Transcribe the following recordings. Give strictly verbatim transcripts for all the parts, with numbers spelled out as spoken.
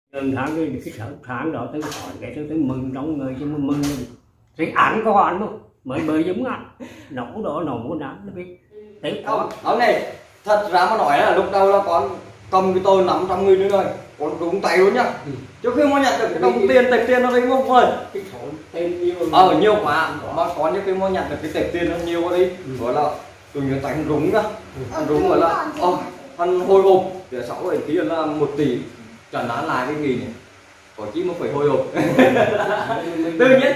Lần tháng cái cái tháng tháng đó tôi hỏi cái tôi tôi mừng trong người chứ mừng mừng thì ăn có ăn không mới bơi giống ăn nấu đó nấu muốn ăn nó biết đấy ông ông này thật ra mà nói là lúc đầu là con cầm cái tôi nắm trong người nữa rồi con đúng tay luôn nhá. Ừ. Trước khi mà nhận được cái đồng tiền tệp tiền nó đấy không ơi cái số tiền nhiều ờ nhiều quá mà có những cái mà nhận được cái tệp tiền nó nhiều quá đi gọi là tôi nhớ tay rúng ra rúng gọi là ô hắn hồi hộp để sáu bảy tí là một tỷ chẳng đáng lại cái gì này có chỉ một phải hồi hộp tự nhiên.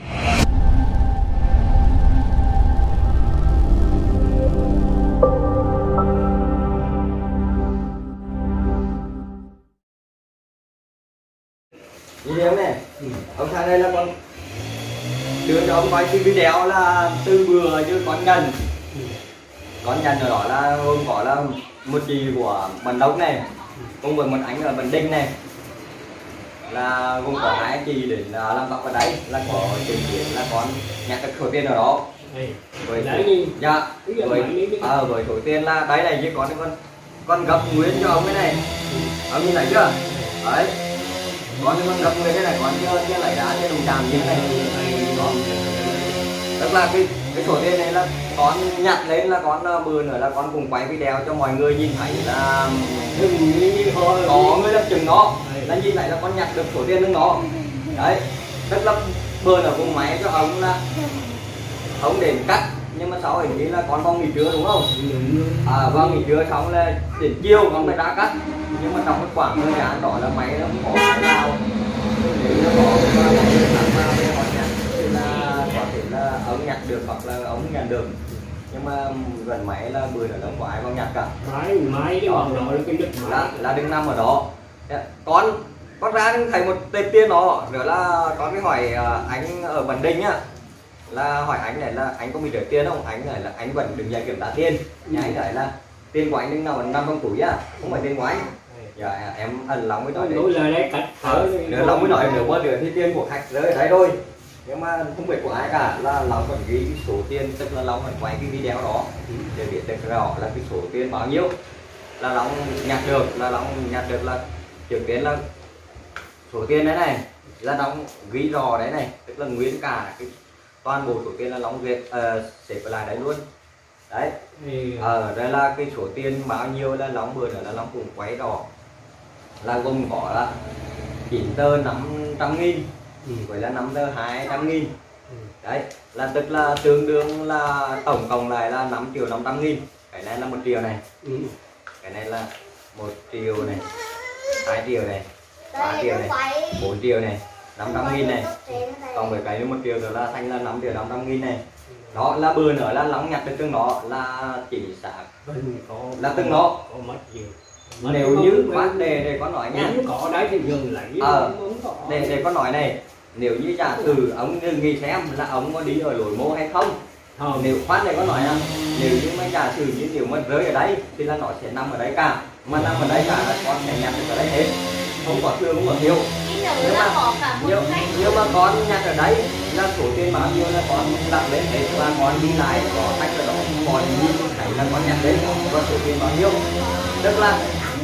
Video này, ừ. Ông sang đây là con đưa cho ông coi cái video là từ bừa chứ con nhận, ừ. Con nhận ở đó là hôm có là một chị của Bản Đông này, cùng với một anh ở Bản Đinh này, là gồm có hai chị đến làm tóc ở đấy, là có trình diễn là con nhặt được số tiền ở đó, với dạ, với à, với số tiền là đấy này chứ con con con gấp nguyên cho ông cái này, ông nhìn thấy chưa, đấy. Con con gặp người thế này con chưa chưa lấy đá trên đồng tràm như thế này đó. Tức là cái cái số tiền này là con nhặt lên là con bữa nữa là con cùng quay video cho mọi người nhìn thấy là có người lập chừng nó là nhìn lại là con nhặt được số tiền nước nó đấy. Tức là bữa nữa cùng máy cho ông là ông đến cắt nhưng mà sau hình như là con con nghỉ trưa đúng không? À vâng, nghỉ trưa xong là đến chiều con phải ra cắt nhưng mà trong cái khoảng thời gian đó là máy nó có cái nào để nó có cái nào để họ nhặt thì là có thể là ông nhặt được hoặc là ông nhận được nhưng mà gần máy là bữa nữa nó không có ai con nhặt cả. Máy máy cái bọn đó là cái đất là là đừng nằm ở đó. Con con ra thấy một tệp tiền đó nữa là con mới hỏi anh ở Bản Đinh á, là hỏi anh này là anh có bị rửa tiền không, anh này là anh vẫn đừng dạy kiểm trả tiền, nhà anh nói là tiền của anh đừng nào nằm trong túi á, không phải tiền của anh. Dạ em ẩn lòng mới nói đấy, nữa lòng mới nói nếu mà rửa thì tiền của khách rơi ở đấy thôi, nhưng mà không phải của ai cả, là lòng còn ghi số tiền, tức là lòng phải quay cái video đó để biết được rõ là cái số tiền bao nhiêu là lòng nhặt được, là lòng nhặt được là trước tiên là số tiền đấy này là lòng ghi rõ đấy này, tức là nguyên cả cái toàn bộ số tiền là long việt uh, xếp lại đấy luôn đấy. Ở ờ, đây là cái số tiền bao nhiêu là long bữa nữa là long cùng quay đỏ là gồm có là chín tờ năm trăm nghìn ừ. Với là năm tờ hai trăm nghìn ừ. Đấy là tức là tương đương là tổng cộng lại là năm triệu năm trăm nghìn. Cái này là một triệu này, ừ. Cái này là một triệu này, hai triệu này, ba triệu này, bốn triệu này, năm trăm nghìn này, còn với cái một triệu nữa là thành là năm triệu năm trăm nghìn này. Đó là bữa nữa là lóng nhặt được từng nó là chỉ xác là từng nó nếu như phát đề để con nói nha, có đấy thì dừng lại ờ, để để con nói này, nếu như giả sử ông nghĩ xem là ông có đi ở lối mô hay không. Không. Nếu phát này có nói là nếu như mà giả sử như nếu mà rơi ở đấy thì là nó sẽ nằm ở đấy cả, mà nằm ở đấy cả là con sẽ nhặt được ở đấy hết, không có thương không có thiếu. Nhưng mà, nhưng, nhưng mà con nhặt ở đấy là số tiền bao nhiêu là con đặt lên hết và con đi lại có khách ở đó còn nhìn thấy là con nhặt lên và số tiền bao nhiêu, tức là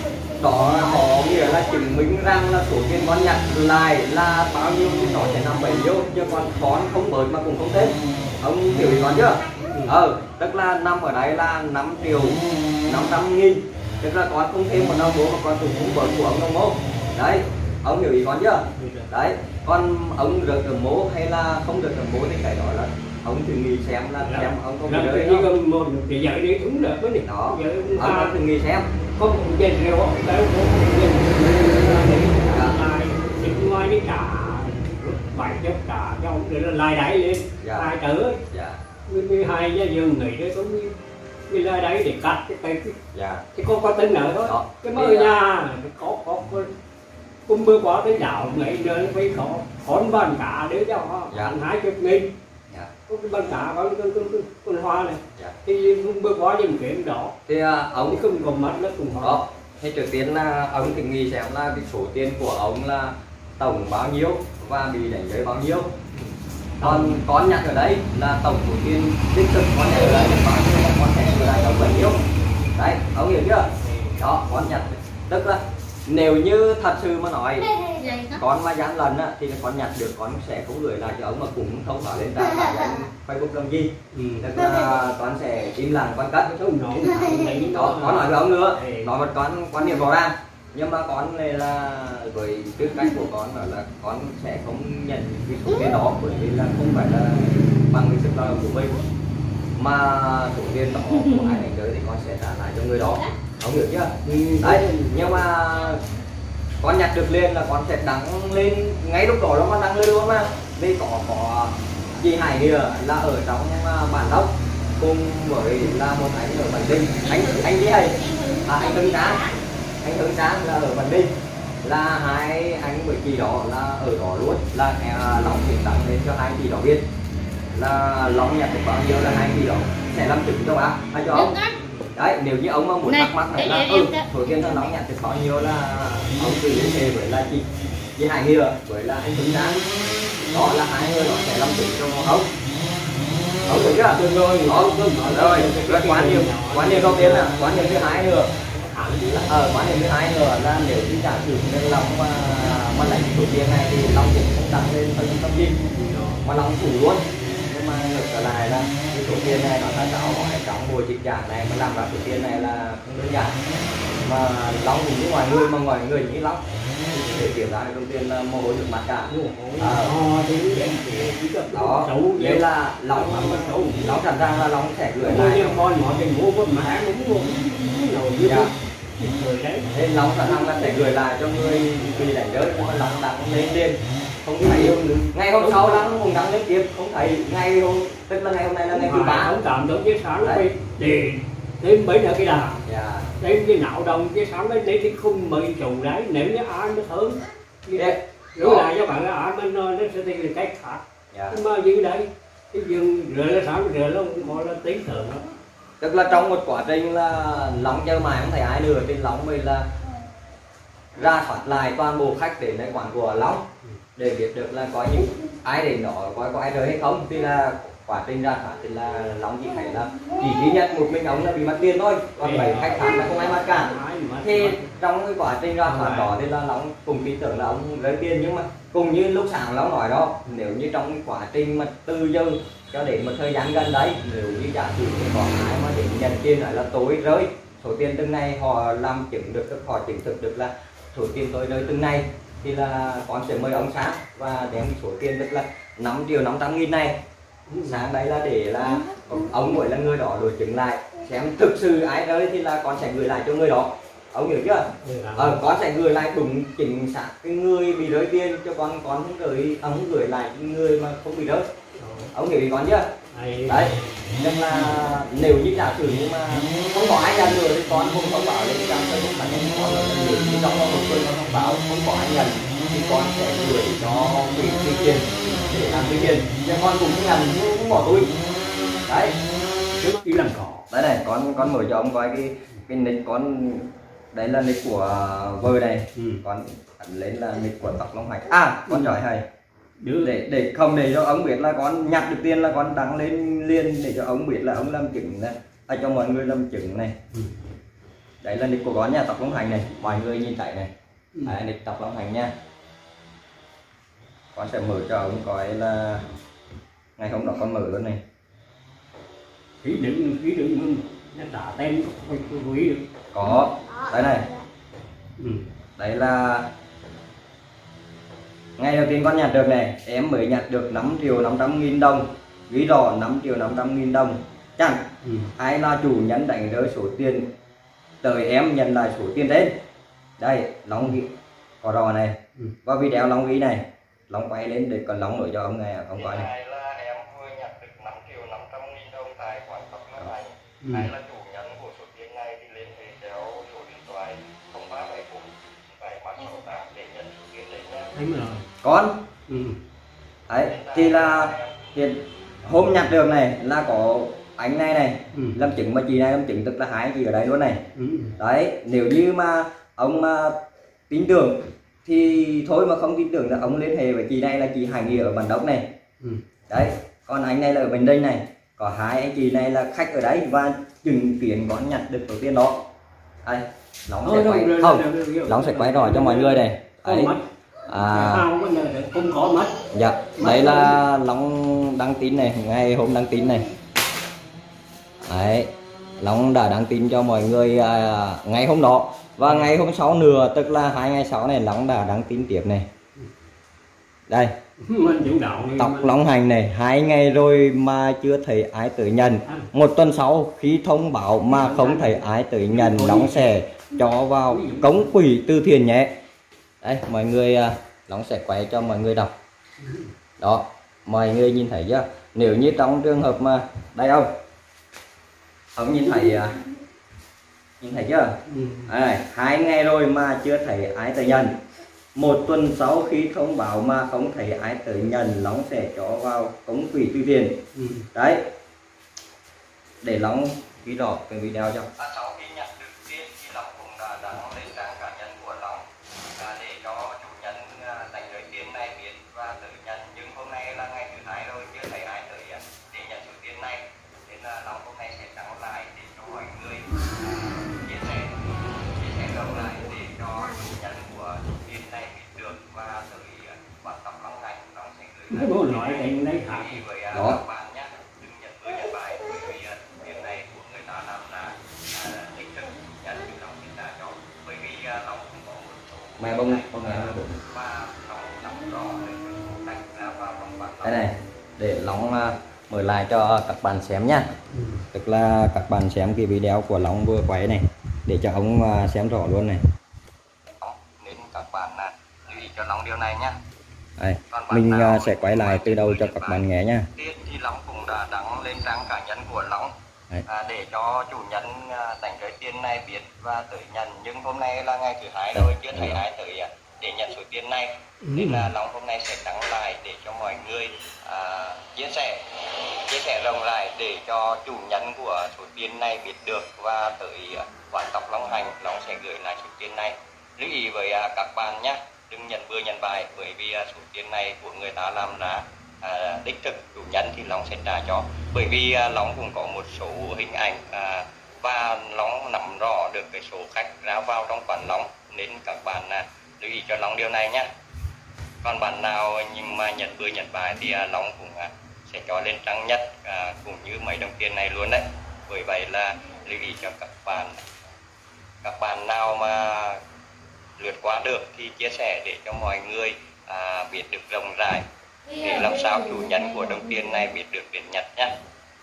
đó có nghĩa là chứng minh rằng là số tiền con nhặt lại là bao nhiêu thì nó sẽ nằm bấy nhiêu, chứ con con không bớt mà cũng không thêm. Ông hiểu ý con chưa? Ờ tức là nằm ở đấy là năm triệu năm trăm nghìn, tức là con không thêm một đồng bố mà con cũng không bớt của ông đồng bố đấy. Ông hiểu ý con chưa? Đấy, con ông rớt ở mố hay là không rớt ở mố thì cái đó là ông thử nghĩ xem là dạ. Xem ông có bị rơi không? Một thì giờ đi đúng được cái này đó. Ông thử nghĩ xem. Có một dây rêu không? Đấy, thì ngoài đi trả bảy cho trả cho ông để lai đẩy lên, lai trở. Dạ. Với hai gia dương nghỉ đấy cũng đi lai đẩy để cắt cái cây. Dạ. Thì có có tính nữa thôi. Đó. Cái mơ nhà có có có cũng bữa qua tới dạo ngày nơi phải có con bàn cả để cho họ dạ. Hai chục nghìn dạ. Có cái bàn cả có con, con, con, con hoa này dạ. Thì bữa qua dùm kiếm đó thì uh, ông không còn mất nó cùng hoa đó. Thì trước tiên là ông thì nghĩ xem là cái số tiền của ông là tổng bao nhiêu và bị đánh giới bao nhiêu, còn con nhặt ở đấy là tổng số tiền tích cực con nhặt ở đấy bao nhiêu và con sẽ lại tổng bao nhiêu đấy, ông hiểu chưa? Đó con nhặt tức là nếu như thật sự mà nói con mà gian lận á thì con nhặt được con sẽ không gửi lại cho ông, mà cũng không có lên trang Facebook làm gì. Ừ. Tức là con sẽ im lặng con cất Không nói đó, con nói với ông nữa, nói một con quan điểm rõ ràng. Nhưng mà con này là với tư cách của con là con sẽ không nhận cái số tiền đó, bởi vì là không phải là bằng cái sức lao động của mình, mà số tiền đó của ai đánh giới thì con sẽ trả lại cho người đó, ông hiểu chưa? Đấy, nhưng mà con nhặt được lên là con sẽ đăng lên ngay lúc đó, nó con đăng lên luôn mà, vì có có chị Hải kia là ở trong bản đốc cùng với là một anh ở Bản Đinh, anh anh gì hay à, anh Hưng Tráng, anh Hưng Tráng là ở Bản Đinh, là hai anh với chị đó là ở đó luôn, là uh, Long sẽ đăng lên cho hai chị đó biết là Long nhặt được bao nhiêu là hai chị đó sẽ làm chứng cho bác hay cho ông. Đấy, nếu như ông mà muốn thắc mắc này là ừ, số tiền thằng Long nhặt được bao nhiêu là ông tự liên hệ với là chị chị Hải Nghĩa với là anh Hưng Tráng, đó là hai người đó sẽ làm chứng cho ông. Ông hiểu chưa? Được rồi, đó, rồi, rồi quan điểm quan điểm đầu tiên là quan điểm thứ hai nữa, ở quan điểm thứ hai nữa là nếu như giả sử nên Long mà mà lấy số tiền này thì Long cũng không đăng lên thông tin thông tin mà Long phủ luôn. Nhưng mà ngược trở lại là cái số tiền này nó là cháu hỏi trong bộ dịch giả này mà làm ra số tiền này là không đơn giản, mà Long cũng như ngoài người mà ngoài người như Long để kiểm tra đầu tiên là mồ hôi nước mắt cả. À, đó, đây là Long Long sẵn sàng là Long sẽ gửi lại con mọi cái mua của mẹ cũng rồi dạ. Nên Long sẵn sàng là sẽ gửi lại cho người bị đánh rơi, nhưng mà Long đăng lên tiền không thấy ngày hôm sau Long cũng đăng lên tiếp không thấy, ngày hôm tức là ngày hôm nay là ngày thứ ba không tạm tới cái sáng nó đi thêm mấy nữa cái đà đấy cái nạo đồng cái sáng đấy để cái khung mười chủ đấy, nếu như ai nó thớm rồi lại cho bạn là nó nó sẽ đi là cái khác. Nhưng mà gì đấy cái dương rửa là sáng rửa nó gọi là tiếng thường đó. Tức là trong một quá trình là Long chơi mãi không thấy ai nữa thì Long mình là ra soát lại toàn bộ khách đếnในquán của Long để biết được là có những ai đến đó có có ai rơi hay không, thì là quá trình ra soát thì là Long chỉ thấy là chỉ duy nhất một mình ông là bị mất tiền thôi, còn bảy khách khác là không ai mất cả. Thì trong cái quá trình ra soát đó thì là Long cùng tin tưởng là ông rơi tiền, nhưng mà cùng như lúc sáng Long nói đó, nếu như trong cái quá trình mà từ giờ cho đến một thời gian gần đấy, nếu như giả sử có ai mà đến nhận tiền lại là tối rơi số tiền từng này, họ làm chứng được, họ chứng thực được là số tiền tôi rơi từng này, thì là con sẽ mời ông sáng và đem số tiền tức là năm triệu năm trăm nghìn này sáng đấy là để là ông mới là người đó đối chứng lại xem thực sự ai rơi thì là con sẽ gửi lại cho người đó, ông hiểu chưa? Ờ, con sẽ gửi lại đúng chính xác cái người bị rơi tiền cho con, con không gửi ông gửi lại cái người mà không bị rơi, ông hiểu ý con chưa? Đấy, nên là nếu như giả sử nhưng mà không có ai nhận nữa thì con không thông báo lên trang Facebook cá nhân con, là nếu như trong một tuần con thông báo không có ai nhận thì con sẽ gửi cho bị tuyên tiền để làm tuyên tiền, nhưng con cũng nhận nhưng cũng bỏ túi. Đấy, chỉ làm cỏ. đấy này, con con mở cho ông coi cái cái nick con, đấy là nick của vợ này, ừ. Con ấn lên là nick của Tóc Long Hạnh. À, con giỏi hay. để để không để cho ông biết là con nhặt được tiền là con đăng lên liền để cho ông biết là ông làm chứng này, à, cho mọi người làm chứng này. Ừ. Đấy là nick của con nha, Tóc Long Hạnh này, mọi người nhìn thấy này. Ừ. Đấy, nick Tóc Long Hạnh nha. Con sẽ mở cho ông coi là ngày hôm đó con mở luôn này. Ý định ý định nó trả tên không ý được. Có, đây này. Ừ. Đấy là ngày đầu tiên con nhặt được này, em mới nhặt được năm triệu năm trăm nghìn đồng, ghi rõ năm triệu năm trăm nghìn đồng chẳng. Ừ. Ai là chủ nhân đánh rơi số tiền tới em nhận lại số tiền đến. Đây, Long ghi có rõ này. Ừ. Và video Long ghi này, Long quay lên để còn Long mở cho ông này, ông coi này. Này là em vừa nhặt được năm triệu năm trăm nghìn đồng tại quán Tóc Long Hạnh. Ừ. Ai là chủ nhân của số tiền này thì liên hệ theo số điện thoại không ba bảy bốn bảy ba sáu tám để nhận số tiền đấy nha. Thấy rồi. Con. Ừ. Đấy, thì là hiện hôm nhặt được này là có anh này này, ừ. làm chứng mà chị này làm chứng, tức là hai chị ở đây luôn này. Ừ. Đấy, nếu như mà ông mà tin tưởng thì thôi, mà không tin tưởng là ông liên hệ với chị này là chị Hải Nghĩa ở Bản Đốc này. Ừ. Đấy, còn anh này là ở Bình Định này, có hai anh chị này là khách ở đấy và chứng kiến con nhặt được số tiền đó. Đây, Long sẽ quay không Long sẽ quay rồi cho mọi người này đấy. À, không có mất. Dạ, đây là Long đăng tin này, ngày hôm đăng tin này. Đấy, Long đã đăng tin cho mọi người à, ngày hôm đó và ngày hôm sau nữa, tức là hai ngày sau này Long đã đăng tin tiếp này. Đây, tóc Long Hành này, hai ngày rồi mà chưa thấy ai tới nhận. Một tuần sau khi thông báo mà không thấy ai tới nhận, Long sẽ cho vào cống quỹ từ thiện nhé. Đây, mọi người Long sẽ quay cho mọi người đọc. Đó, mọi người nhìn thấy chưa? Nếu như trong trường hợp mà đây không, ông nhìn thấy nhìn thấy chưa? Đây, hai ngày rồi mà chưa thấy ai tới nhận. Một tuần sau khi thông báo mà không thấy ai tới nhận, Long sẽ cho vào cống quỹ từ thiện. Đấy, để Long ghi rõ cái video cho. Sau khi nhận được tiền thì Long cũng đã đăng lên trang cá nhân của Long để cho chủ nhân dành cái tiền này biết và tự nhận. Nhưng hôm nay là ngày thứ hai rồi, chưa thấy ai tới để nhận số tiền này, nên là Long hôm nay sẽ đăng lại để cho mọi người chia sẻ chia sẻ rộng lại để cho chủ nhân của số tiền này biết được và tự quan tâm Long Hành. Long sẽ gửi bố nói cái này khác với các bạn nhé. Đừng nhận bữa nhận bài, bởi vì tiền này của người ta làm là tích cực nhận chủ động hiện tại cho, bởi vì Long cũng có một số mẹ bông bông này và Long nắm rõ cách ra vào trong bản. Đây này, để Long mở lại cho các bạn xem nhá. Ừ. Tức là các bạn xem cái video của Long vừa quay này để cho ông xem rõ luôn này. Nên các bạn lưu ý cho Long điều này nhá. Đây, mình sẽ quay lại từ đầu cho các bạn nghe nhá. Tiên thì Long cũng đã đăng lên trang cá nhân của Long à, để cho chủ nhân dành cái tiền này biết và tới nhận. Nhưng hôm nay là ngày thứ hai rồi, chưa thấy ai tới để nhận số tiền này, nên là Long hôm nay sẽ đăng lại để cho mọi người à, chia sẻ chia sẻ rộng lại để cho chủ nhân của số tiền này biết được và tới quán tóc Long Hành, Long sẽ gửi lại số tiền này. Lưu ý với à, các bạn nhé, đừng nhận bừa nhận bài, bởi vì à, số tiền này của người ta làm ra à, đích thực chủ nhân thì Long sẽ trả cho. Bởi vì à, Long cũng có một số hình ảnh à, và Long nắm rõ được cái số khách ra vào trong quán Long, nên các bạn à, lưu ý cho Long điều này nhé. Còn bạn nào nhưng mà nhận bừa nhận bài thì à, Long cũng à, sẽ cho lên trang nhất à, cũng như mấy đồng tiền này luôn đấy. Bởi vậy là lưu ý cho các bạn, các bạn nào mà lướt qua được thì chia sẻ để cho mọi người à, biết được rộng rãi, để làm sao chủ nhân của đồng tiền này biết được đến Nhật nhé.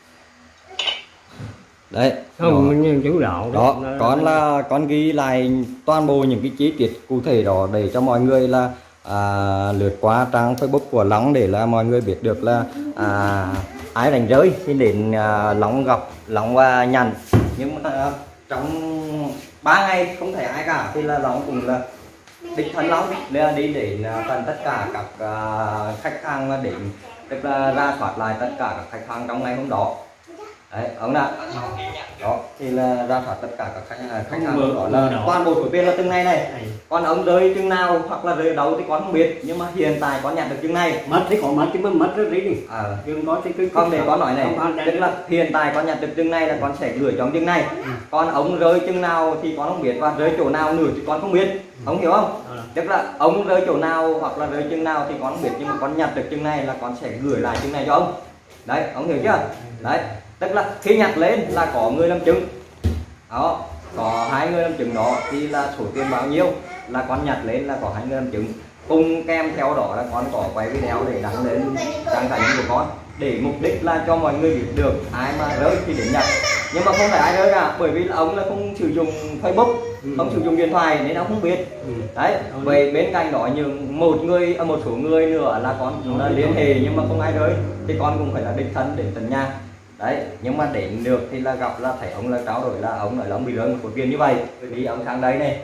Đấy, không như chủ đạo đó, đó con là con ghi lại toàn bộ những cái chi tiết cụ thể đó để cho mọi người là à, lướt qua trang Facebook của Long để là mọi người biết được là à, ai rảnh rỗi thì đến à, Long gặp Long và nhận. Nhưng mà à, trong ba ngày không thể ai cả thì là Long cũng là đích thân Long đi, đi đến phần tất cả các uh, khách hàng đến, tức là ra soát lại tất cả các khách hàng trong ngày hôm đó. Đấy, ông ạ. Đó thì là ra soát tất cả các khách, khách hàng đó là toàn bộ số tiền là từng này này. Còn ông rơi chừng nào hoặc là rơi đâu thì con không biết, nhưng mà hiện tại con nhận được chừng này. Mất thì có mất chứ mất rất đi. À, nhưng có thì không, để con nói này, tức là hiện tại con nhận được chừng này là con sẽ gửi trong chừng này. Ừ. Còn ông rơi chừng nào thì con không biết, và rơi chỗ nào nữa thì con không biết. Ừ. Ông hiểu không? À. Tức là ông rơi chỗ nào hoặc là rơi chừng nào thì con không biết, nhưng mà con nhận được chừng này là con sẽ gửi lại chừng này cho ông. Đấy, ông hiểu chưa? Đấy, tức là khi nhặt lên là có người làm chứng. Đó, có hai người làm chứng đó thì là số tiền bao nhiêu là con nhặt lên là có hai người làm chứng. Cùng kèm theo đó là con có quay video để đăng lên trang cá nhân của con, để mục đích là cho mọi người biết được ai mà rơi thì đến nhặt. Nhưng mà không phải ai rơi cả, bởi vì là ông là không sử dụng Facebook, ừ. không sử dụng điện thoại nên ông không biết. Ừ. Đấy, vậy bên cạnh đó những một người một số người nữa là con cũng là liên hệ nhưng mà không ai rơi thì con cũng phải là đích thân đến tận nhà. Đấy, nhưng mà đến được thì là gặp là thấy ông là trao đổi là ông nói là ông bị rơi một số tiền như vậy. Bởi vì ông sang đây này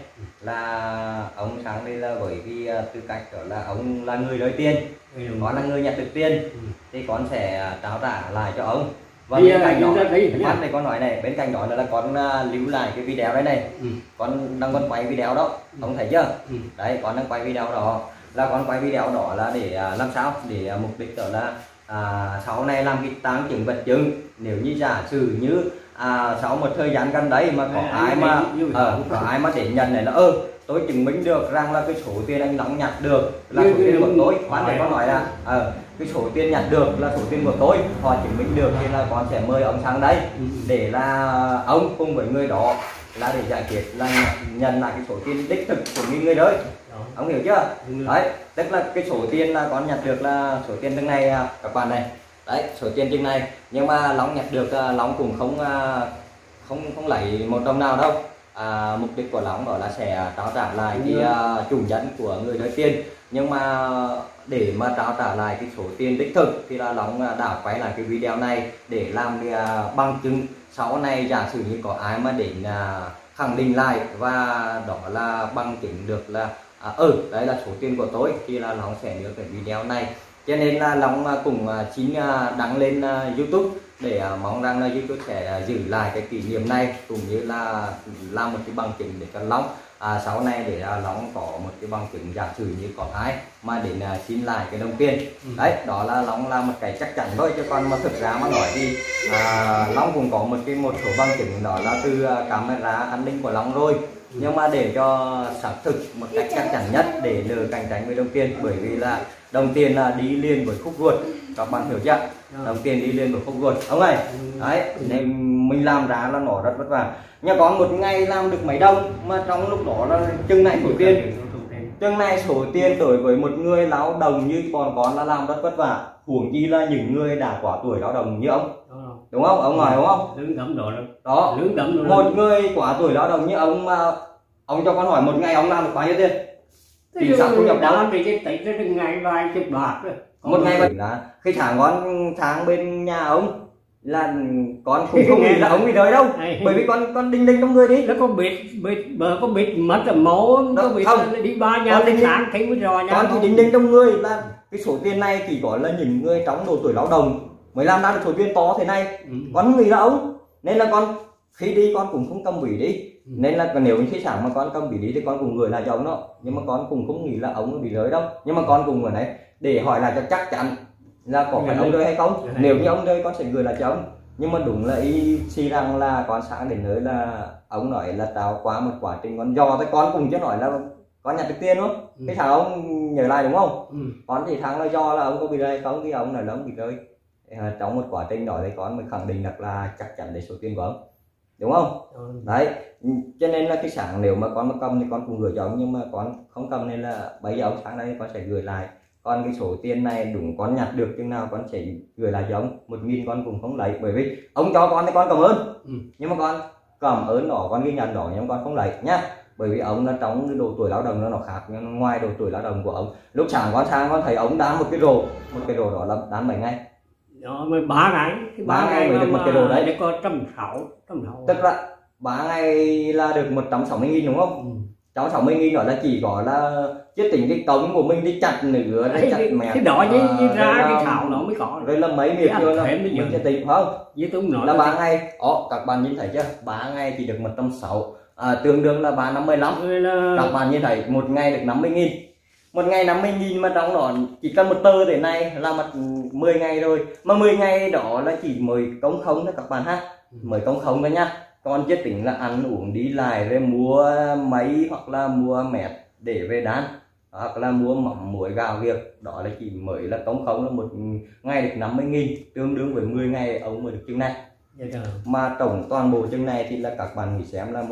là ông sang đây là với cái tư cách đó là ông là người rơi tiền, ừ. con là người nhận được tiền, ừ. thì con sẽ trao trả lại cho ông. Và bên cạnh đó, con này con nói này, bên cạnh đó là, là con uh, lưu lại cái video đấy này, ừ. con đang còn quay video đó, ừ. ông thấy chưa? Ừ. Đấy, con đang quay video đó, là con quay video đó là để uh, làm sao để uh, mục đích đó là à, sau này làm cái tang chứng vật chứng, nếu như giả sử như à, sau một thời gian gần đấy mà có ai mà ờ, có ai mà để nhận này là ơ tôi chứng minh được rằng là cái số tiền anh Long nhặt được là số tiền của tôi. Ban nãy con nói là ờ, cái số tiền nhặt được là số tiền của tôi, họ chứng minh được thì là con sẽ mời ông sang đây để là ông cùng với người đó là để giải quyết là nhận lại cái số tiền đích thực của người đấy. Ông hiểu chưa? Đấy, tức là cái số tiền là con nhặt được là số tiền từng này các bạn này. Đấy, số tiền chừng này, nhưng mà Long nhặt được Long cũng không không không lấy một đồng nào đâu. À, mục đích của Long đó là sẽ trao trả lại cái uh, chủ nhân của người lấy tiền, nhưng mà để mà trao trả lại cái số tiền đích thực thì là Long đã quay lại cái video này để làm cái uh, bằng chứng sau này giả sử như có ai mà đến uh, khẳng định lại và đó là bằng chứng được là à, ừ đấy là số tiền của tôi thì là Long sẽ đưa cái video này. Cho nên là Long cũng chính đăng lên YouTube để mong rằng là YouTube sẽ giữ lại cái kỷ niệm này, cũng như là làm một cái bằng chứng để cho Long à, sau này để Long có một cái bằng chứng giả sử như có ai mà đến xin lại cái đồng tiền. Ừ. Đấy, đó là Long làm một cái chắc chắn thôi, chứ còn mà thực ra mà nói thì à, Long cũng có một cái một số bằng chứng đó là từ camera an ninh của Long rồi. Ừ. Nhưng mà để cho xác thực một cách chắc chắn nhất để lừa cạnh tranh với đồng tiền, bởi vì là đồng tiền là đi liền với khúc ruột, các bạn hiểu chưa? Đồng tiền đi liền với khúc ruột ông ơi. Đấy, nên mình làm ra là nó rất vất vả. Nhà có một ngày làm được mấy đồng mà trong lúc đó là chừng này số tiền chừng này số tiền đối với một người lao động như bọn con là làm rất vất vả, huống chi là những người đã quá tuổi lao động như ông, đúng không? Ông nói đúng không? Lương đấm rồi đó, lương đấm rồi. Một người quá tuổi lao động như ông mà ông cho con hỏi một ngày ông làm được bao nhiêu tiền? Thì sao thu nhập đó thì cái tỷ nó ngày vài chục bạc rồi. Một ngày mà là khi tháng con tháng bên nhà ông là con cũng không nghĩ là ông bị đời đâu, bởi vì con con đinh đinh trong người đi. Nó có bịt bịt bờ có bịt mất là máu, có bịt đi ba nhà đinh sáng thấy mới rồi nha. Con chỉ đinh đinh trong người là cái số tiền này chỉ có là những người trong độ tuổi lao động mới làm ra được số tiền to thế này. Ừ. Con không nghĩ là ông, nên là con khi đi con cũng không cầm bỉ đi. Ừ. Nên là nếu như khi sáng mà con cầm bỉ đi thì con cũng gửi lại cho ông đó, nhưng mà con cũng không nghĩ là ông bị rơi đâu. Nhưng mà con cùng ở đấy để hỏi lại cho chắc chắn là có phải ông rơi hay không. Nếu như ông rơi con sẽ gửi lại cho ông. Nhưng mà đúng là y si rằng là con sáng đến nơi là ông nói là trao qua một quá trình con dò tới, con cùng chứ nói là con nhặt được tiền không. Ừ. Cái thằng ông nhớ lại đúng không? Ừ. Con chỉ thằng là do là ông có bị rơi không, cái ông này là ông bị rơi. Trong một quá trình đó thì con mới khẳng định được là chắc chắn để số tiền của ông, đúng không? Ừ. Đấy, cho nên là cái sáng nếu mà con mà cầm thì con cũng gửi cho ông, nhưng mà con không cầm nên là bây giờ ông sáng nay con sẽ gửi lại. Còn cái số tiền này đúng con nhặt được chừng nào con sẽ gửi lại cho ông. Một nghìn con cũng không lấy, bởi vì ông cho con thì con cảm ơn. Ừ. Nhưng mà con cảm ơn đó, con ghi nhận đó, nhưng mà con không lấy nhá. Bởi vì ông là trong cái độ tuổi lao động nó khác, ngoài độ tuổi lao động của ông. Lúc sáng con sang con thấy ông đán một cái rổ, một cái rổ đó là đán mấy ngày? Đó mới ba ngày, ba ngày mới được một cái rổ đấy. Để có trăm sáu, trăm sáu. Tức là ba ngày là được một trăm sáu mươi nghìn đúng không? Ừ. một trăm sáu mươi nghìn đó là chỉ có là chứ tính cái cống của mình đi chặt nửa đi chặt mẹ cái đó với, với ra cái thảo nó mới có rồi là mấy miệt rồi là mình sẽ tính phải không? Với tôi nói là ba ngày. Ồ, các bạn nhìn thấy chưa? ba ngày chỉ được một trăm sáu, à, tương đương là ba năm mươi lăm. Là... các bạn nhìn thấy một ngày được năm mươi nghìn. Một ngày năm mươi nghìn mà trong đó chỉ cần một tờ thế này là mất mười ngày rồi. Mà mười ngày đó là chỉ mười công không thôi các bạn ha. Mười công không thôi nhá. Còn chưa tính là ăn uống đi lại rồi mua máy hoặc là mua mẹt để về đán, hoặc là mua mắm muối gạo việc, đó là chỉ mới là công không là một ngày được năm mươi nghìn, tương đương với mười ngày ông mới được chừng này. Mà tổng toàn bộ chừng này thì là các bạn nghĩ xem là một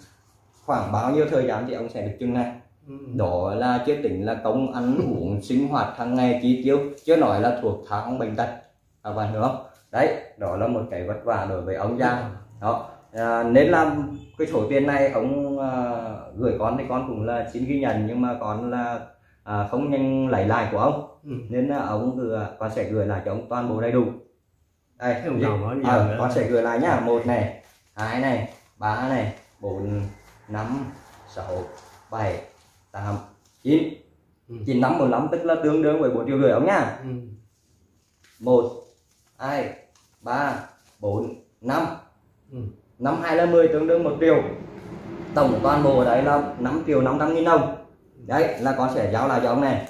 khoảng bao nhiêu thời gian thì ông sẽ được chừng này. Ừ. Đó là chưa tính là công ăn uống sinh hoạt hàng ngày chi tiêu, chưa nói là thuộc tháng bệnh tật, các bạn hiểu không? Đấy, đó là một cái vất vả đối với ông Giang. Đó, à, nên là cái số tiền này ông à, gửi con thì con cũng là xin ghi nhận, nhưng mà con là à, không nhanh lấy lại của ông. Ừ. Nên là ông cứ con sẽ gửi lại cho ông toàn bộ đầy đủ. Đây, à, con sẽ gửi lại nhá. Một này, hai này, ba này, bốn, năm, sáu, bảy, tám, chín. Ừ. chín năm mười lăm tức là tương đương với bốn triệu rưỡi ông nhá. Ừ. Một, hai, ba, bốn, năm. Ừ. Năm hai là mười tương đương một triệu. Tổng toàn bộ đấy là năm triệu năm trăm nghìn đồng. Đấy là con sẽ giao lại cho ông này.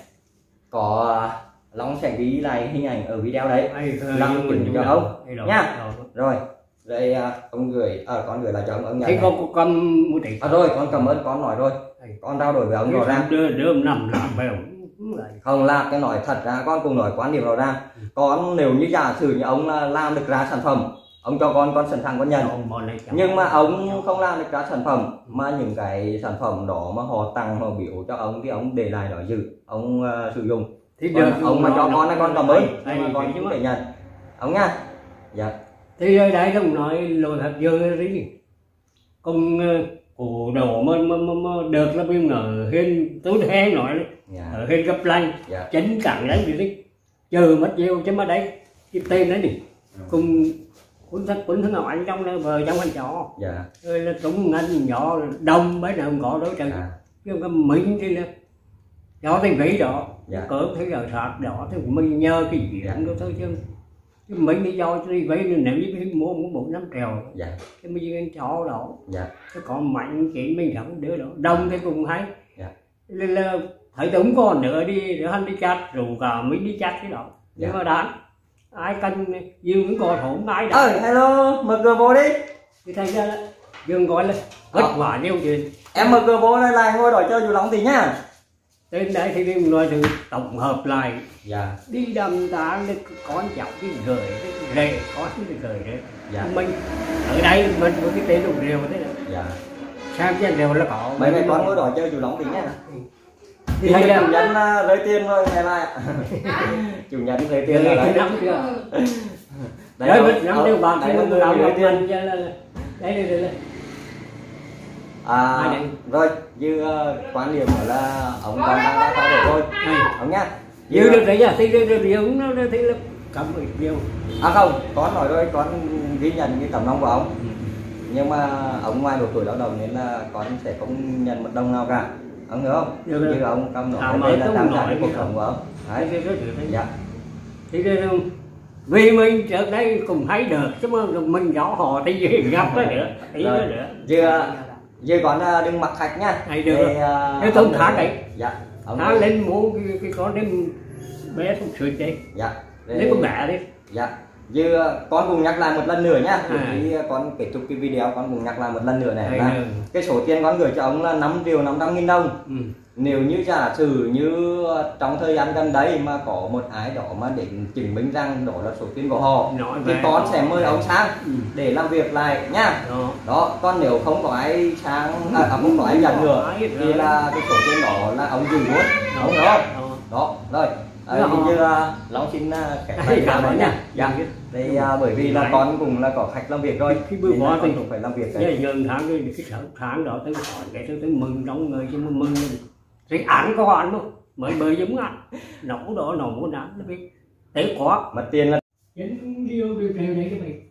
Có Long sẽ ghi lại hình ảnh ở video đấy, làm chứng cho ông nhá. Rồi Đây ông gửi à, con gửi lại cho ông ông nhận. Thế con có cầm một tỷ. À rồi con cảm ơn con nói rồi. Con trao đổi với ông rõ ràng. Đưa đưa nằm làm phải không? Không là cái nói thật ra con cùng nói quan điểm rõ ràng. Con nếu như giả sử như ông làm được ra sản phẩm, ông cho con con sẵn sàng con nhận. Nhưng mà ông không làm được ra sản phẩm mà những cái sản phẩm đó mà họ tặng họ biểu cho ông thì ông để lại đó giữ, ông uh, sử dụng. Thì được, ông mà cho con là con cảm ơn, nhưng mà con không thể nhận. Ông nha. Dạ. Thì đấy ông nói lôi thật dơ đi. Con cổ đồ mà, mà, mà, mà được là bây giờ hên tối hên nói đấy. Yeah. Ở hên gấp lanh. Yeah. Chính cẳng đấy gì đấy. Chờ mất nhiều chứ mà đấy. Cái tên đấy đi. Ừ. Cùng cuốn thân cuốn thân nào anh trong đó vợ trong anh chó. Dạ. Rồi là cũng ngân nhỏ đông mấy nào không có đối tượng. Yeah. Chứ không có mình thì là đó thì nghĩ đó. Dạ. Cỡ thế giờ sạc đó thì mình nhờ cái gì đó thôi chứ. Chứ mình lý do đi vậy nếu như mua một bộ năm trèo. Dạ. Cái mình ăn chó đó. Dạ. Cái còn mạnh chuyện mình không đứa đó. Đông cái cùng hay. Dạ. Nên là thấy đúng còn nữa đi để anh đi chặt rủ cả mình đi chặt cái đó. Nhưng dạ. Mà đã ai canh dương những con thủng ai đã. Ơi hello mở cửa vô đi. Thì thành ra là dương gọi là vất vả nhiều chuyện. Em mở cửa vô đây lại ngồi đòi chơi dù lóng tí nhá. Đến đấy thì mình nói từ tổng hợp lại. Dạ. Đi đầm ta lên con cháu cái gửi cái rề có cái gửi đấy. Dạ. Mình ở đây mình có cái tên đồng rìu thế này. Dạ. Xem trên rìu là có mấy ngày con ngồi đòi chơi dù lóng tí nhá. Thì hay là chủ nhân rơi tiền thôi ngày mai ạ. Chủ nhân rơi tiền là đấy. Đấy mình năm điều bạc thì mình làm được tiền cho là đấy đây đây. À rồi như uh, quan điểm là ông còn đang đang trao đổi thôi ông nhá. Như được đấy nhá, thì được được điều nó thì là cảm ơn nhiều. À không, con nói rồi con ghi nhận cái tấm lòng của ông. Nhưng mà ông ngoài độ tuổi lao động nên là con sẽ không nhận một đồng nào cả. Ông hiểu không? Được như ông cầm nói đây là tham gia cái cuộc sống của ông. Đấy. Dạ. Thì vì mình trước đây cùng thấy được chứ mà mình rõ họ thì gì gặp cái nữa, ý nữa. Chưa giờ con đừng mặc khách nha. Này được rồi. Cái tôm thả đấy. Dạ. Thả lên mua cái, cái con đem bé thuốc suyệt đi. Dạ. Lấy con mẹ đi. Dạ. Giờ con cùng nhắc lại một lần nữa nhá. À. Thì con kết thúc cái video con cùng nhắc lại một lần nữa này. Là cái số tiền con gửi cho ông là năm triệu năm trăm nghìn đồng. Ừ. Nếu như giả sử như trong thời gian gần đây mà có một ai đó mà đến chứng minh rằng đó là số tiền của họ nói thì con sẽ mời ông sang ừ. để làm việc lại nhá. Đó. Đó, còn nếu không có ai sang à, không có ai nhận nữa thì là cái số tiền đó là ông giữ luôn. Đúng không? Đó, rồi. À, như uh, Long xin khẽ tay cảm ơn nha. Dạ. Thì uh, bởi vì là con cũng là có khách làm việc rồi. Khi bữa qua thì cũng phải làm việc. Cái nhân tháng cái cái sáu tháng đó tới hỏi cái tôi tới mừng trong người chứ mừng thì ăn có ăn không? Mới bơi giống ăn. Nấu đó nấu muốn ăn nó biết. Tế quá. Mất tiền là chính điều điều này cái này